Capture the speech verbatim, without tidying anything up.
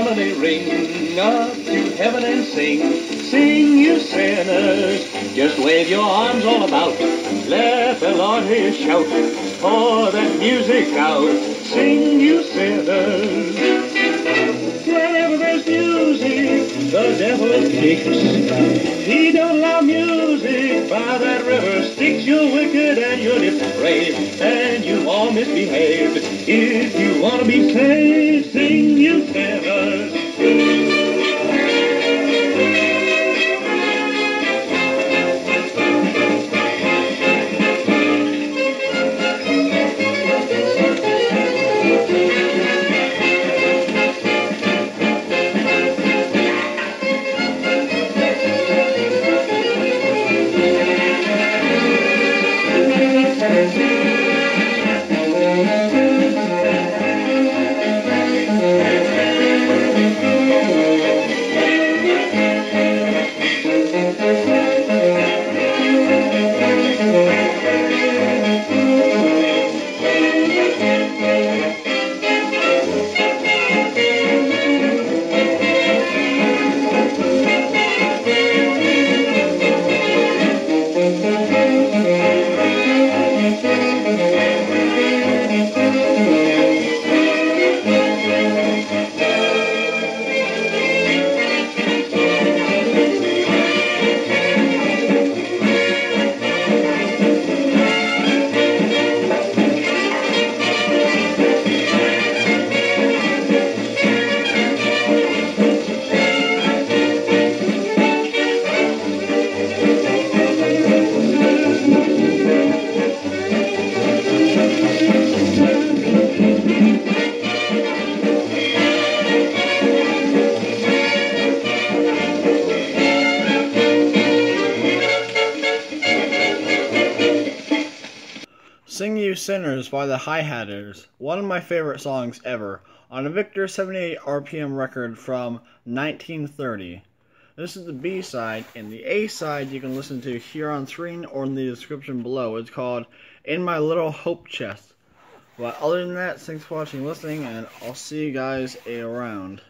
holiday ring up to heaven and sing. Sing, you sinners, just wave your arms all about. Let the Lord hear you shout, pour that music out. Sing, you sinners. Whenever there's music, the devil kicks. He don't allow music by that river. Styx, you're wicked and you're depraved, and you all misbehaved. If you want to be saved, sing, you sinners. Sing You Sinners by the Hi-Hatters, one of my favorite songs ever, on a Victor seventy-eight R P M record from nineteen thirty. This is the B-side, and the A-side you can listen to here on screen or in the description below. It's called In My Little Hope Chest. But other than that, thanks for watching and listening, and I'll see you guys around.